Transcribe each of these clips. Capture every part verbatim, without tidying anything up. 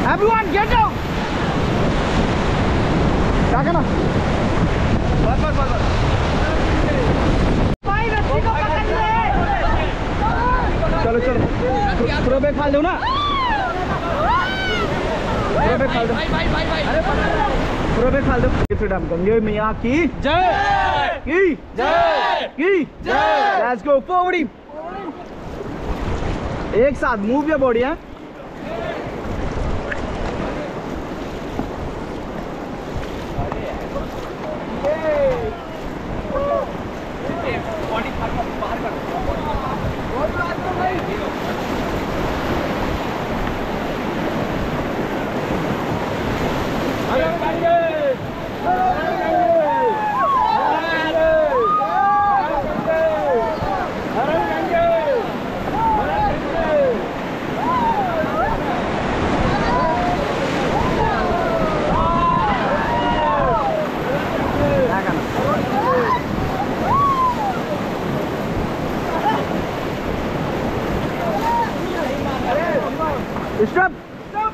Everyone get down. क्या करना? बस बस बस भाई रस्सी को पकड़ ले। चलो चलो थ्रो बैक खा दो ना, थ्रो बैक खा दो भाई भाई भाई भाई अरे थ्रो बैक खा दो। फ्रीडम गंगे मियां की जय की जय की जय। Let's go forward. एक साथ मूव योर बॉडी है। Stop! Stop!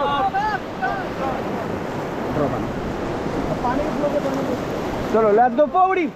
चलो let's go forward.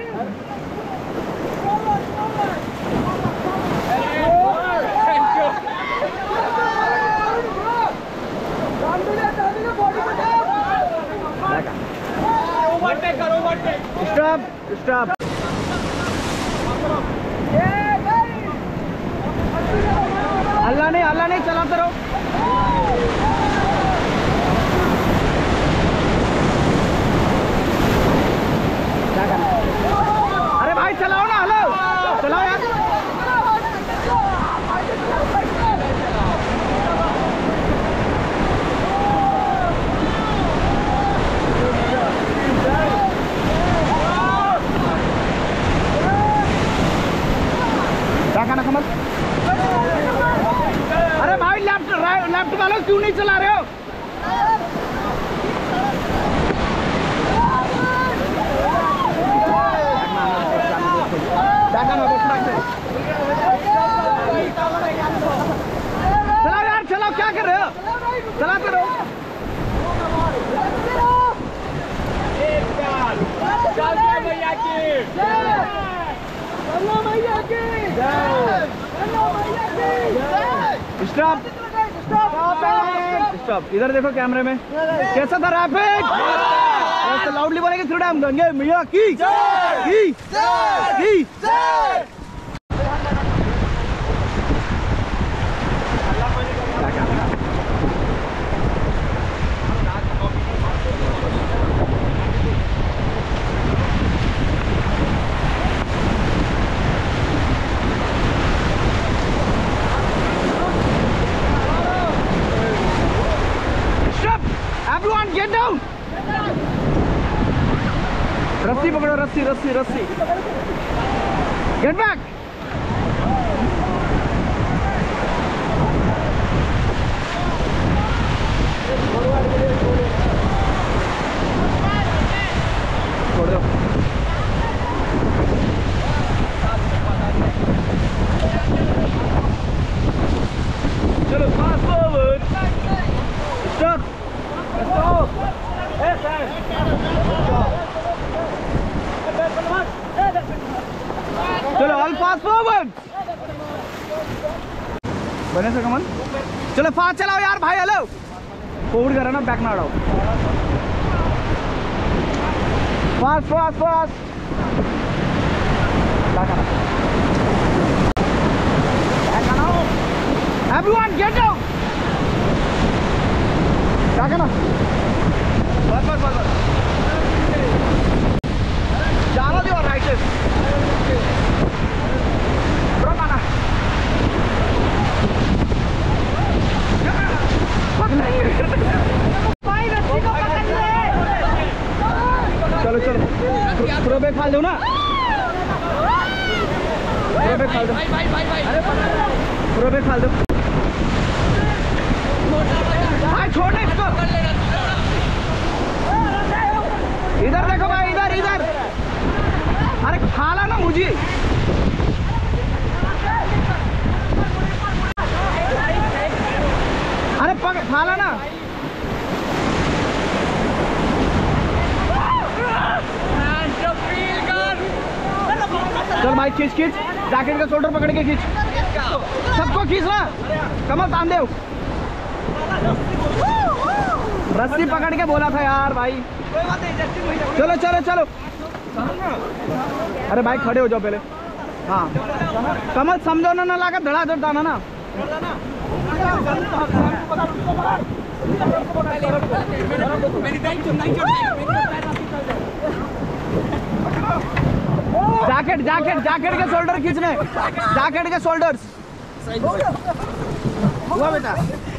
Stop stop. अल्लाह नहीं अल्लाह नहीं चलाते रहो। क्या करना? अरे भाई चलाओ ना, हेलो चलाओ यार। क्या करना कमल? अरे भाई लेफ्ट लेफ्ट वाला क्यों नहीं चला रहे हो? चलाओ यार चलाओ, क्या कर रहे हो? चलाते रहो। भैया की स्टॉप स्टॉप। इधर देखो कैमरे में। कैसा था रैपिड? ऐसे लाउडली बोलेंगे फ्रीडम गंगे मियां की की की। Everyone get down. रस्सी पकड़ो, रस्सी रस्सी रस्सी। Get back. छोड़ दो। चलो fast forward. Stop. चलो ऑल फास्ट फॉरवर्ड। बने से कमन। चलो फास्ट चलाओ यार भाई। हेलो फॉरवर्ड करो ना, बैक ना उड़ाओ। Fast fast fast. Everyone get down. क्या करना? बस बस बस जाना दो राइट से। ड्रॉप आना। चलो चलो थ्रो बैक खा दो ना, थ्रो बैक खा दो थ्रो बैक खा दो भाई। छोड़ना इसको। इधर देखो भाई, इधर इधर। अरे खाला ना मुझे। अरे पकड़ फाला ना। चल भाई खींच खींच, जैकेट का शोल्डर पकड़ के खींच, सबको खींचना। कमल तान दे, रस्सी पकड़ के बोला था यार भाई। चलो चलो चलो, अरे भाई खड़े हो जाओ पहले। हाँ कमल समझो ना, ना लगा धड़ाधड़ दाना ना। जैकेट जैकेट जैकेट के शोल्डर खींचने, जैकेट के शोल्डर्स हुआ बेटा।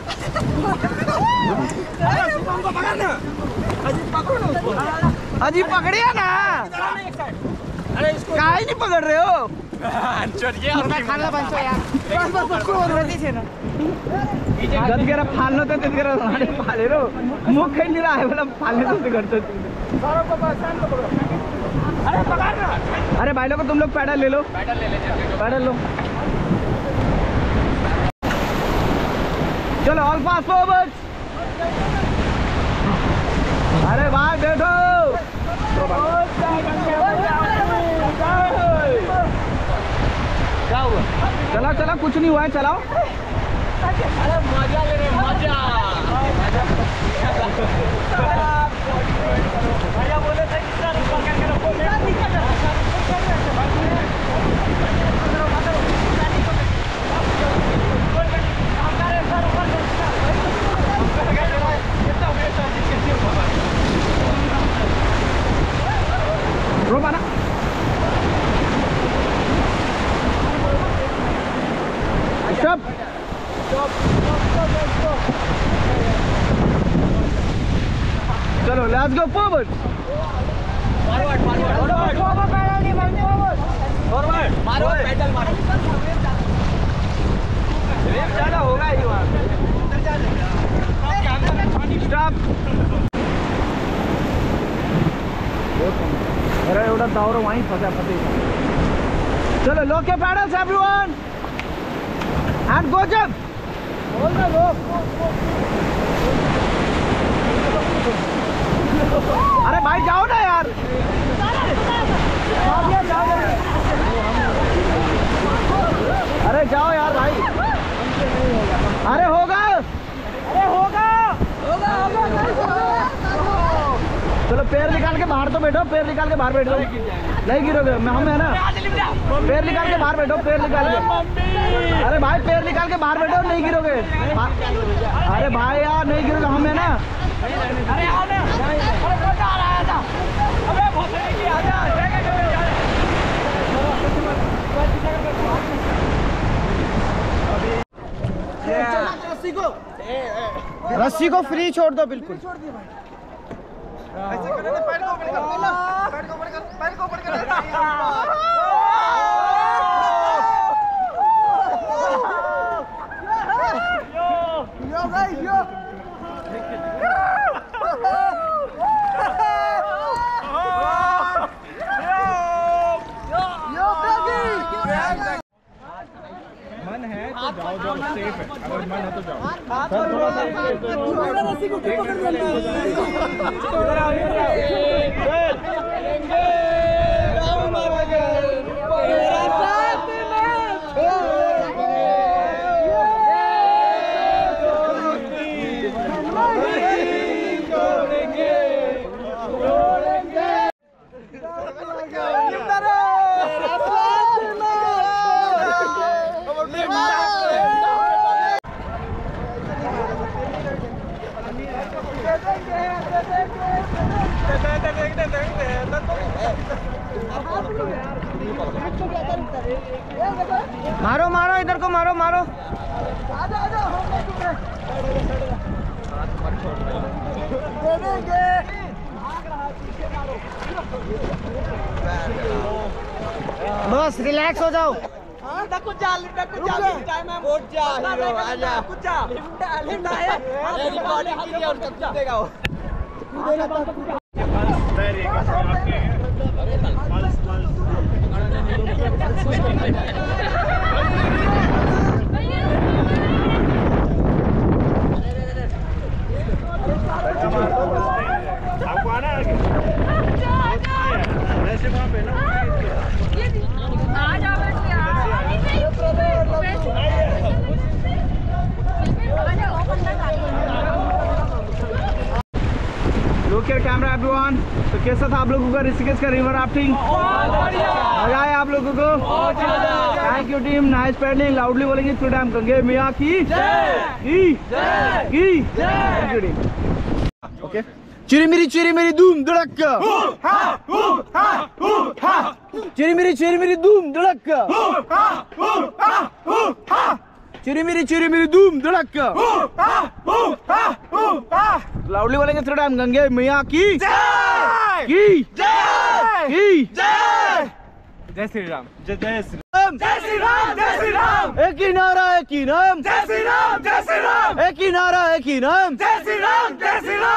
अजी पकड़िए ना, अरे इसको काहे नहीं पकड़ रहे हो? खाना बंद यार, बस बस बस और रेडी छे ना। जब गेरा फालनो तो ते गेरा मारे फाले रो, मुख खाई नहीं रहा है बोला फालने तो से करते। सारों को शांत पकड़ो। अरे पकड़ ना, अरे भाई लोग तुम लोग पैडल ले लो, पैडल ले ले, पैडल लो। चलो ऑल पास फॉरवर्ड। अरे भाई बैठो, क्या हुआ? चलाओ चलाओ, कुछ नहीं हुआ है, चलाओ। अरे मजा ले रहे, मजा भैया बोले थे रो पाना। स्टॉप। चलो let's go forward. Forward forward forward paddle नहीं मारो, फॉरवर्ड फॉरवर्ड मारो, पैडल मारो। रेप ज्यादा होगा ही वहां। स्टॉप। अरे एवढा दावरो वहीं फंसा फंसे। चलो लो के paddles everyone and go jump. बोल ना लो। अरे भाई जाओ ना यार, अरे जाओ यार भाई। अरे होगा, अरे होगा होगा होगा। चलो पैर निकाल के बाहर तो बैठो, पैर निकाल के बाहर बैठो, नहीं गिरोगे। हम है ना, पैर निकाल के बाहर बैठो, पैर निकाल के। अरे भाई पैर निकाल के बाहर बैठो, नहीं गिरोगे। अरे भाई यार नहीं गिरोगे, हम है ना। रस्सी को रस्सी को फ्री छोड़ दो, बिल्कुल छोड़ दिया भाई। ऐसे करो ना, पैर को ऊपर कर, पैर को ऊपर कर, पैर को ऊपर कर। Yo yo guys yo. मन है तो जाओ, जाओ सेफ है, अगर मन है तो जाओ। थोड़ा सा रस्सी को पकड़ लेना। मारो मारो, इधर को मारो मारो। आजा आजा, बस रिलैक्स हो जाओ। कुछ जा कुछ जा टाइम है, वोट जा आजा कुछ जा लिफ्ट है, रिकॉर्डिंग की और सब कूदेगा वो। Your camera everyone. तो कैसा था आप लोगों का ऋषिकेश का रिवर राफ्टिंग? मजा आया आप लोगों को? Thank you team, nice paddling. Loudly बोलेंगे थ्रू टाइम गंगे मियां की की की। Thank you team. ओके, चिरी मेरी चिरी मेरी धूम धड़का, चिरी मेरी चिरी मेरी धूम धड़का, चिरी मेरी चिरी मेरी धूम धड़का। लाउडली बोलेंगे थ्रू टाइम गंगे मियां की की की। जय श्री राम, जय जय श्री राम, जय श्री राम, जय श्री राम। एक ही नारा एक ही नाम, जय श्री राम, जय श्री राम। एक ही नारा एक ही नाम, जय श्री राम, जय श्री राम।